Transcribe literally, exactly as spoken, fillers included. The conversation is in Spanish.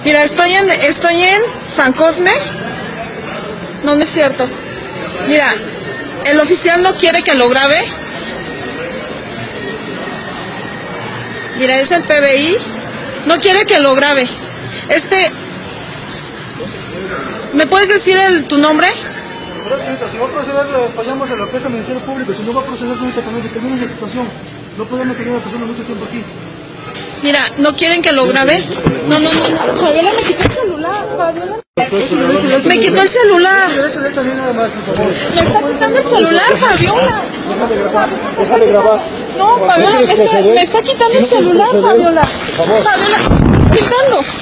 Mira, estoy en, estoy en San Cosme. No, no es cierto. Mira, el oficial no quiere que lo grabe. Mira, es el P B I. No quiere que lo grabe. Este... ¿Me puedes decir el, tu nombre? Si va a proceder, vayamos a lo que es el Ministerio Público. Si no va a proceder, señorita, también determine la situación. No podemos tener a la persona mucho tiempo aquí. Mira, ¿no quieren que lo grabe? No, no, no, no. Fabiola me quitó el celular, Fabiola. Me quitó el celular. Me está quitando el celular, Fabiola. Déjale grabar. No, Fabiola, me está, me está quitando el celular, Fabiola. Fabiola, quitando.